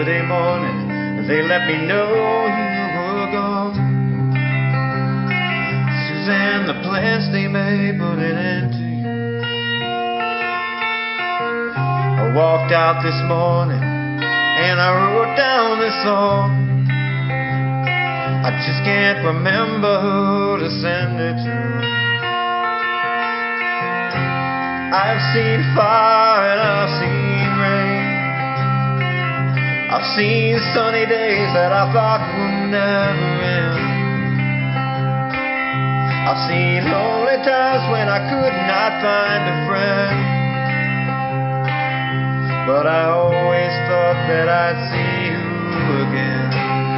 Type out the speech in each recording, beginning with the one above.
Saturday morning, they let me know you were gone. Suzanne, the plans they made put an end to you. I walked out this morning and I wrote down this song. I just can't remember who to send it to. I've seen fire and I've seen rain. I've seen sunny days that I thought would never end. I've seen lonely times when I could not find a friend. But I always thought that I'd see you again.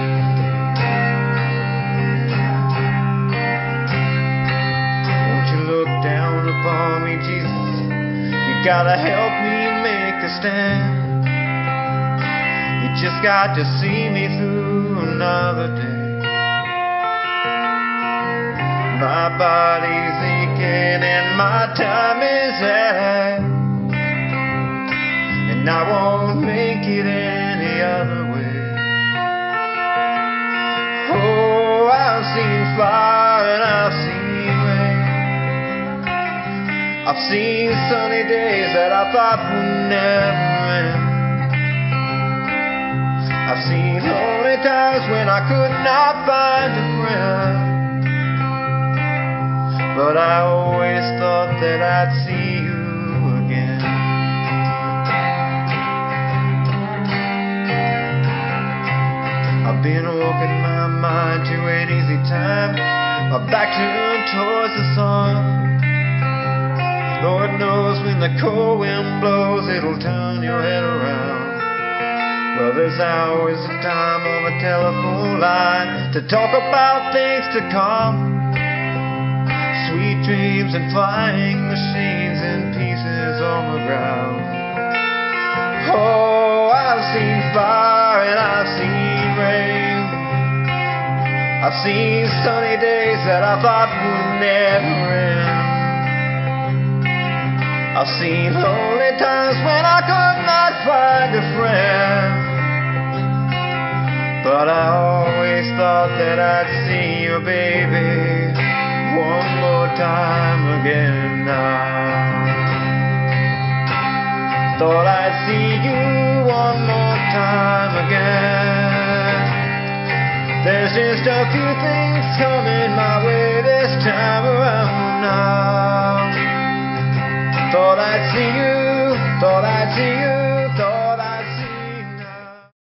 Won't you look down upon me, Jesus? You gotta help me make a stand. You just got to see me through another day. My body's aching and my time is at hand, and I won't make it any other way. Oh, I've seen fire and I've seen rain. I've seen sunny days that I thought would never end. I've seen lonely times when I could not find a friend. But I always thought that I'd see you again. I've been walking my mind to an easy time, my back turned towards the sun. Lord knows when the cold wind blows, it'll turn your head around. Well, there's always a time on the telephone line to talk about things to come. Sweet dreams and flying machines and pieces on the ground. Oh, I've seen fire and I've seen rain. I've seen sunny days that I thought would never end. I've seen lonely times when I could not find a friend. But I always thought that I'd see you, baby, one more time again now. Thought I'd see you one more time again. There's just a few things coming my way this time around now. Thought I'd see you